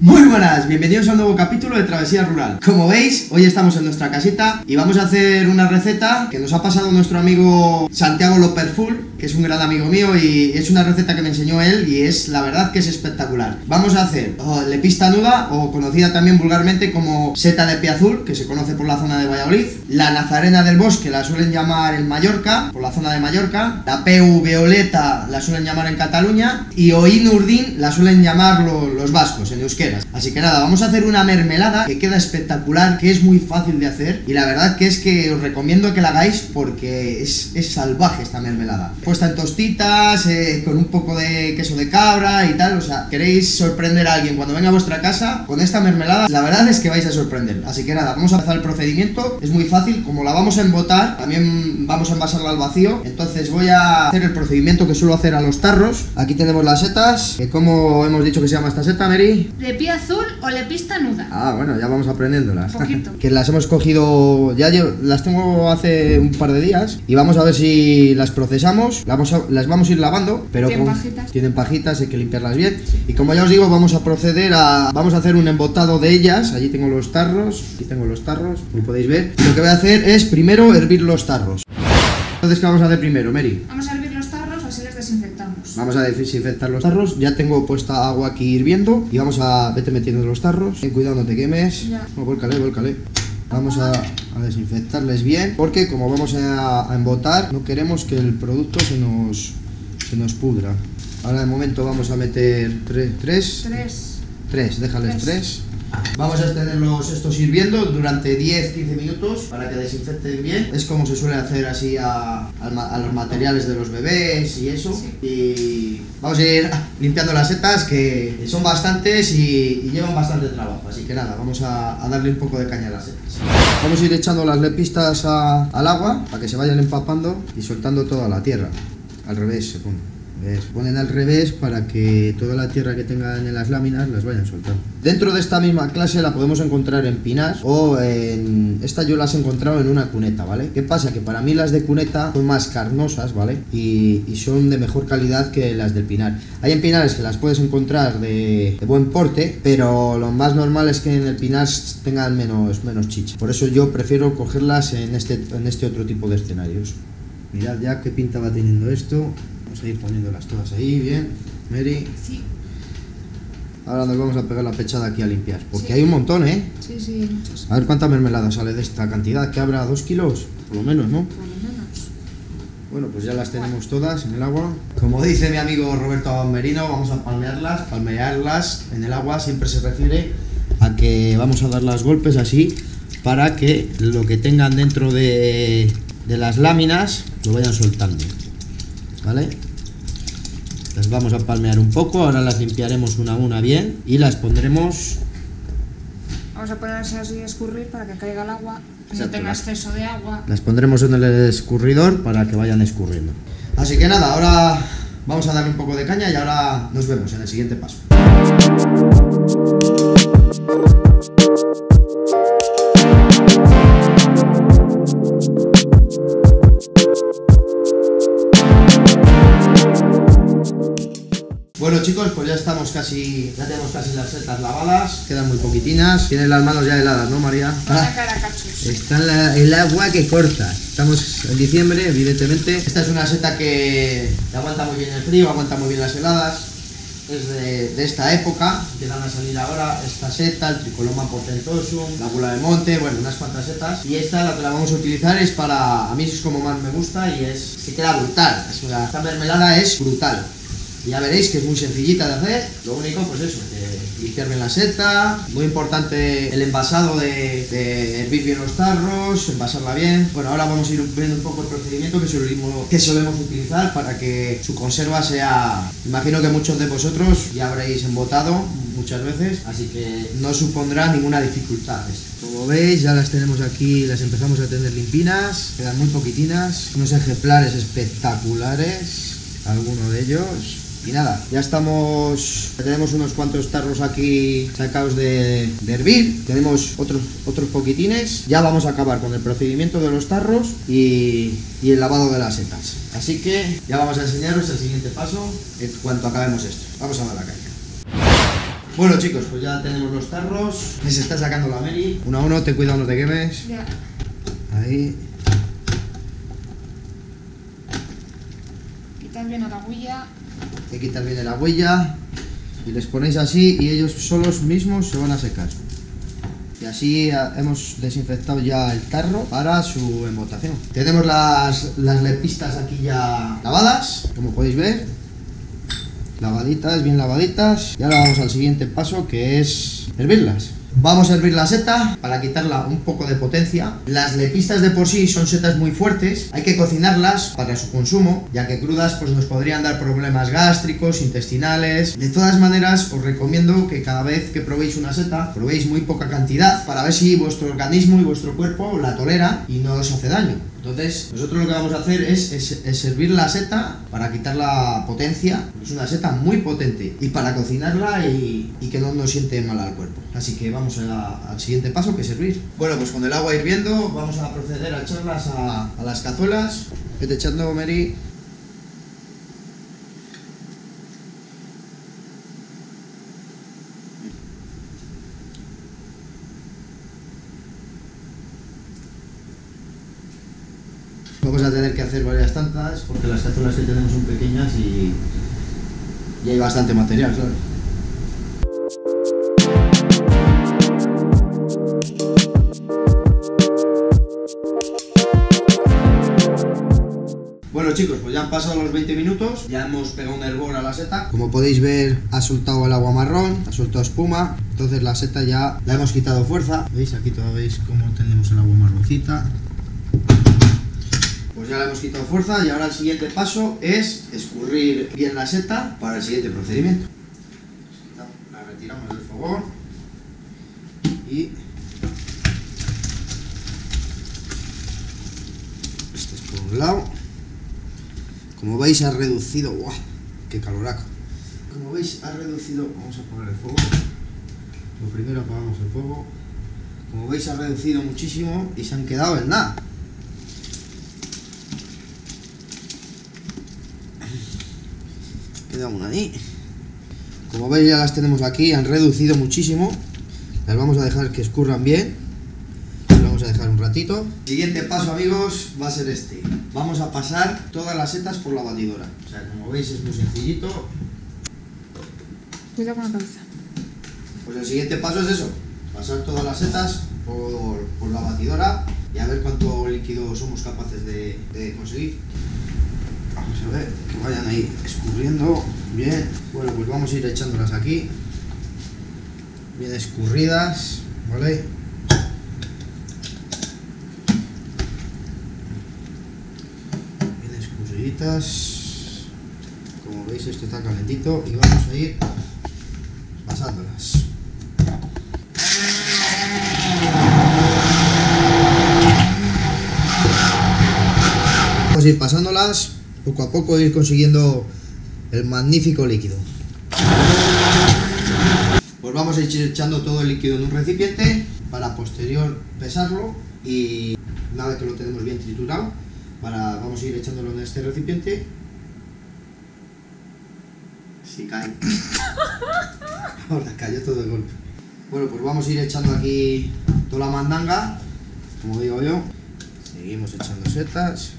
Muy buenas, bienvenidos a un nuevo capítulo de Travesía Rural. Como veis, hoy estamos en nuestra casita y vamos a hacer una receta que nos ha pasado nuestro amigo Santiago Loperfull, que es un gran amigo mío, y es una receta que me enseñó él y es, la verdad, que es espectacular. Vamos a hacer lepista nuda, o conocida también vulgarmente como seta de pie azul, que se conoce por la zona de Valladolid, la nazarena del bosque, la suelen llamar en Mallorca, por la zona de Mallorca, la peu violeta la suelen llamar en Cataluña, y oín urdín la suelen llamar los vascos, en euskera. Así que nada, vamos a hacer una mermelada que queda espectacular, que es muy fácil de hacer, y la verdad que es que os recomiendo que la hagáis porque es salvaje esta mermelada. Puesta en tostitas, con un poco de queso de cabra y tal. O sea, queréis sorprender a alguien cuando venga a vuestra casa con esta mermelada, la verdad es que vais a sorprender. Así que nada, vamos a empezar el procedimiento. Es muy fácil, como la vamos a embotar, también vamos a envasarla al vacío. Entonces voy a hacer el procedimiento que suelo hacer a los tarros. Aquí tenemos las setas, que como hemos dicho que se llama esta seta, Mary. De pie azul o lepista nuda. Ah, bueno, ya vamos aprendiéndolas. Poquito. Que las hemos cogido, las tengo hace un par de días y vamos a ver si las procesamos. Las vamos a ir lavando, pero tienen pajitas, hay que limpiarlas bien. Sí. Y como ya os digo, vamos a proceder vamos a hacer un embotado de ellas. Allí tengo los tarros, aquí tengo los tarros, como podéis ver. Y lo que voy a hacer es primero hervir los tarros. Entonces, ¿qué vamos a hacer primero, Mary? Vamos a hervir los tarros, así les desinfectamos. Vamos a desinfectar los tarros. Ya tengo puesta agua aquí hirviendo y vamos a vete metiendo los tarros. Ten cuidado, no te quemes. Ya. No, vuélcale. Vamos a desinfectarles bien, porque como vamos a embotar, no queremos que el producto se nos pudra. Ahora de momento vamos a meter tres, déjales tres. Vamos a tenerlos estos hirviendo durante 10-15 minutos para que desinfecten bien. Es como se suele hacer así a los materiales de los bebés y eso. Sí. Y vamos a ir limpiando las setas, que son bastantes y llevan bastante trabajo. Así que nada, vamos a darle un poco de caña a las setas. Vamos a ir echando las lepistas al agua para que se vayan empapando y soltando toda la tierra. Al revés se pone. Se ponen al revés para que toda la tierra que tengan en las láminas las vayan soltando. Dentro de esta misma clase la podemos encontrar en pinar o esta yo las he encontrado en una cuneta, ¿vale? ¿Qué pasa? Que para mí las de cuneta son más carnosas, ¿vale? Y son de mejor calidad que las del pinar. Hay en pinares que las puedes encontrar de buen porte, pero lo más normal es que en el pinar tengan menos chicha. Por eso yo prefiero cogerlas en este otro tipo de escenarios. Mirad ya qué pinta va teniendo esto. Vamos a ir poniéndolas todas ahí, bien. Mary. Sí. Ahora nos vamos a pegar la pechada aquí a limpiar, porque hay un montón, ¿eh? Sí, muchas. A ver cuánta mermelada sale de esta cantidad, que habrá 2 kilos, por lo menos, ¿no? Por lo menos. Bueno, pues ya las tenemos todas en el agua. Como dice mi amigo Roberto Merino, vamos a palmearlas en el agua. Siempre se refiere a que vamos a dar los golpes así para que lo que tengan dentro de las láminas lo vayan soltando, ¿vale? Las vamos a palmear un poco, ahora las limpiaremos una a una bien y las pondremos. Vamos a ponerse así a escurrir para que caiga el agua, que no Exacto, tenga exceso de agua. Las pondremos en el escurridor para que vayan escurriendo. Así que nada, ahora vamos a darle un poco de caña y ahora nos vemos en el siguiente paso. Bueno chicos, pues ya tenemos casi las setas lavadas, quedan muy poquitinas, tienen las manos ya heladas, ¿no, María? Está el agua que corta. Estamos en diciembre, evidentemente. Esta es una seta que aguanta muy bien el frío, aguanta muy bien las heladas. Es de esta época, empiezan a salir ahora esta seta, el Tricoloma portentosum, la bula de monte, bueno, unas cuantas setas. Y esta, la que la vamos a utilizar, es a mí es como más me gusta y se queda brutal. Esta mermelada es brutal. Ya veréis que es muy sencillita de hacer, lo único pues eso, limpiar bien la seta, muy importante el envasado de hervir bien los tarros, envasarla bien. Bueno, ahora vamos a ir viendo un poco el procedimiento que solemos utilizar para que su conserva sea, imagino que muchos de vosotros ya habréis embotado muchas veces, así que no supondrá ninguna dificultad esto. Como veis ya las tenemos aquí, las empezamos a tener limpinas, quedan muy poquitinas, unos ejemplares espectaculares, algunos de ellos. Y nada, ya tenemos unos cuantos tarros aquí sacados de hervir, tenemos otros poquitines. Ya vamos a acabar con el procedimiento de los tarros y el lavado de las setas. Así que ya vamos a enseñaros el siguiente paso en cuanto acabemos esto. Vamos a dar la caña. Bueno chicos, pues ya tenemos los tarros. Me se está sacando la Mary. Uno a uno, ten cuidado, no te quemes. Ya. Ahí. Quitar bien a la huilla. Hay que quitar bien la huella. Y les ponéis así y ellos solos mismos se van a secar. Y así hemos desinfectado ya el tarro para su embotación. Tenemos las lepistas aquí ya lavadas, como podéis ver. Lavaditas, bien lavaditas. Y ahora vamos al siguiente paso, que es hervirlas. Vamos a hervir la seta para quitarla un poco de potencia. Las lepistas de por sí son setas muy fuertes. Hay que cocinarlas para su consumo, ya que crudas pues nos podrían dar problemas gástricos, intestinales. De todas maneras, os recomiendo que cada vez que probéis una seta, probéis muy poca cantidad para ver si vuestro organismo y vuestro cuerpo la tolera y no os hace daño. Entonces, nosotros lo que vamos a hacer es hervir la seta para quitar la potencia. Es una seta muy potente y para cocinarla y que no nos siente mal al cuerpo. Así que vamos al siguiente paso, que es hervir. Bueno, pues con el agua hirviendo vamos a proceder a echarlas a las cazuelas. Vete echando, Mary. Vamos a tener que hacer varias tantas porque las cazuelas que tenemos son pequeñas y hay bastante material, claro. Bueno chicos, pues ya han pasado los 20 minutos, ya hemos pegado un hervor a la seta. Como podéis ver, ha soltado el agua marrón, ha soltado espuma, entonces la seta ya la hemos quitado fuerza. ¿Veis? Aquí todavía veis cómo tenemos el agua marroncita. Pues ya le hemos quitado fuerza y ahora el siguiente paso es escurrir bien la seta para el siguiente procedimiento. La retiramos del fogón y este es por un lado. Como veis ha reducido, ¡guau! ¡Qué caloraco! Como veis ha reducido, vamos a apagar el fuego. Lo primero apagamos el fuego. Como veis ha reducido muchísimo y se han quedado en nada. Queda una ahí. Como veis ya las tenemos aquí, han reducido muchísimo. Las vamos a dejar que escurran bien. Las vamos a dejar un ratito. Siguiente paso, amigos, va a ser este. Vamos a pasar todas las setas por la batidora. O sea, como veis es muy sencillito. Cuidado con la cabeza. Pues el siguiente paso es eso. Pasar todas las setas por la batidora y a ver cuánto líquido somos capaces de conseguir. Vamos a ver, que vayan ahí escurriendo bien. Bueno, pues vamos a ir echándolas aquí. Bien escurridas, ¿vale? Bien escurriditas. Como veis esto está calentito y vamos a ir pasándolas. Vamos a ir pasándolas. Poco a poco ir consiguiendo el magnífico líquido. Pues vamos a ir echando todo el líquido en un recipiente para posterior pesarlo y una vez que lo tenemos bien triturado, vamos a ir echándolo en este recipiente. Si cae. Ahora cayó todo de golpe. Bueno, pues vamos a ir echando aquí toda la mandanga, como digo yo. Seguimos echando setas.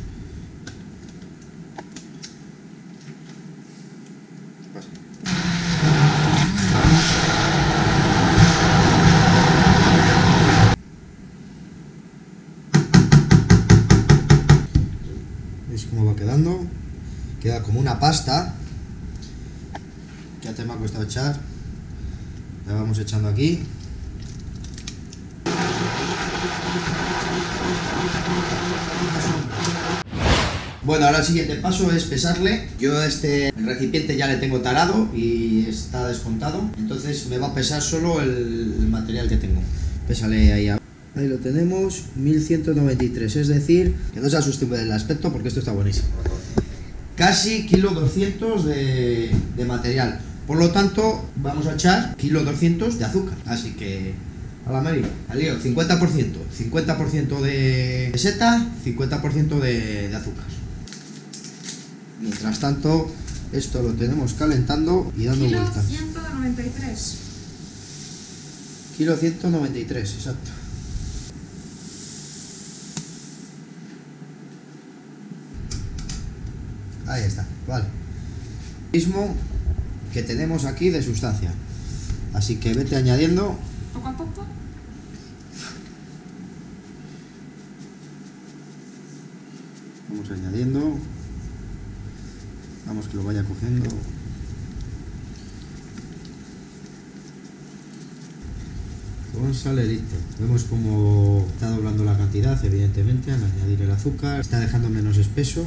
¿Veis cómo va quedando? Queda como una pasta. Ya te me ha costado echar. La vamos echando aquí. Bueno, ahora el siguiente paso es pesarle. Yo el recipiente ya le tengo tarado y está descontado. Entonces me va a pesar solo el material que tengo. Pésale ahí. Ahí lo tenemos, 1193, es decir, que no se asusten del aspecto porque esto está buenísimo. Casi 1,2 kg de material. Por lo tanto, vamos a echar 1,2 kg de azúcar. Así que, a la Mary, al lío, 50%. 50% de seta, 50% de azúcar. Mientras tanto, Esto lo tenemos calentando y dando Kilo vueltas. 193. Kilo 193, exacto. Ahí está, vale. Mismo que tenemos aquí de sustancia. Así que vete añadiendo. Poco a poco. Vamos añadiendo. Vamos que lo vaya cogiendo. Con salerito. Vemos como está doblando la cantidad, evidentemente, al añadir el azúcar. Está dejando menos espeso.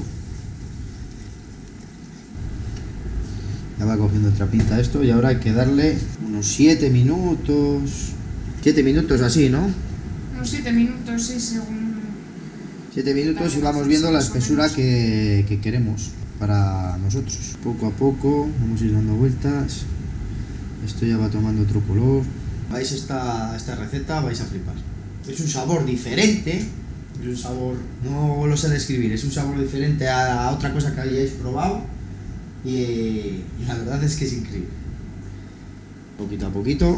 Ya va cogiendo otra pinta esto y ahora hay que darle unos 7 minutos. 7 minutos así, ¿no? Unos 7 minutos, sí, según... 7 minutos y vamos viendo la espesura que queremos para nosotros. Poco a poco vamos a ir dando vueltas. Esto ya va tomando otro color. Vais esta receta, vais a flipar. Es un sabor diferente. Es un sabor, no lo sé describir, es un sabor diferente a otra cosa que hayáis probado. Y la verdad es que es increíble. Poquito a poquito.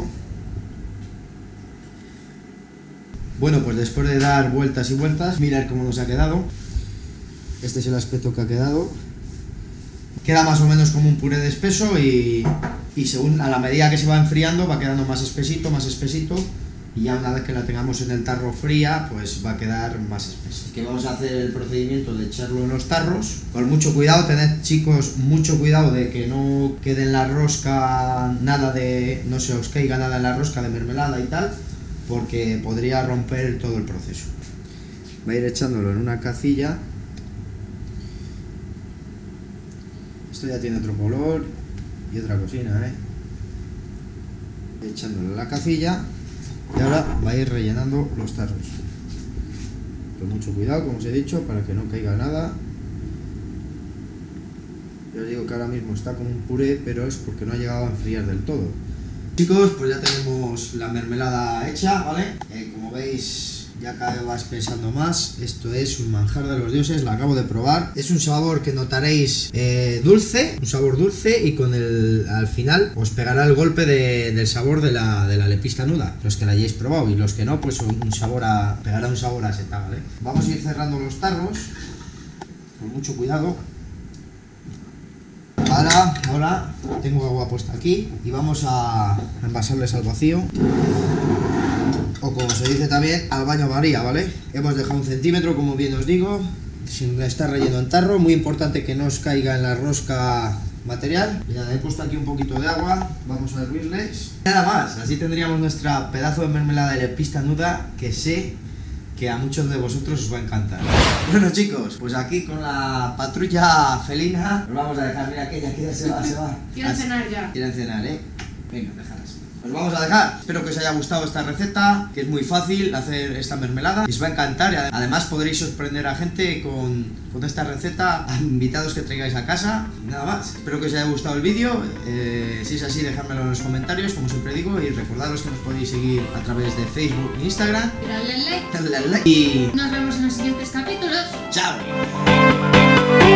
Bueno, pues después de dar vueltas y vueltas, mirad cómo nos ha quedado. Este es el aspecto que ha quedado. Queda más o menos como un puré de espeso y según a la medida que se va enfriando va quedando más espesito, y ya una vez que la tengamos en el tarro fría, pues va a quedar más espeso. Que vamos a hacer el procedimiento de echarlo en los tarros, con mucho cuidado. Tened, chicos, mucho cuidado de que no quede en la rosca nada de, no se os caiga nada en la rosca de mermelada y tal, porque podría romper todo el proceso. Voy a ir echándolo en una cacilla. Esto ya tiene otro color y otra cocina, echándolo en la cacilla. Y ahora va a ir rellenando los tarros. Con mucho cuidado, como os he dicho, para que no caiga nada. Yo os digo que ahora mismo está como un puré, pero es porque no ha llegado a enfriar del todo. Chicos, pues ya tenemos la mermelada hecha, ¿vale? Como veis, ya cada vez va espesando más. Esto es un manjar de los dioses, la acabo de probar. Es un sabor que notaréis dulce, un sabor dulce, y con al final os pegará el golpe del sabor de la lepista nuda. Los que la hayáis probado, y los que no, pues pegará un sabor a seta, ¿vale? Vamos a ir cerrando los tarros con mucho cuidado. Ahora tengo agua puesta aquí y vamos a envasarles al vacío, o como se dice también, al baño María, ¿vale? Hemos dejado 1 centímetro, como bien os digo, sin estar relleno en tarro. Muy importante que no os caiga en la rosca material. Mirad, he puesto aquí un poquito de agua, vamos a hervirles. Nada más, así tendríamos nuestra pedazo de mermelada de lepista nuda, que sé que a muchos de vosotros os va a encantar. Bueno, chicos, pues aquí con la patrulla felina nos vamos a dejar. Mira, aquella que ya se va. Quieren cenar ya. Quieren cenar, Venga, déjalas. Os vamos a dejar. Espero que os haya gustado esta receta, que es muy fácil hacer esta mermelada y os va a encantar. Y además podréis sorprender a gente con esta receta, a invitados que traigáis a casa. Y nada más. Espero que os haya gustado el vídeo. Si es así, dejádmelo en los comentarios, como siempre digo, y recordaros que nos podéis seguir a través de Facebook e Instagram. Dale al like. Dale al like y Nos vemos en los siguientes capítulos. ¡chao!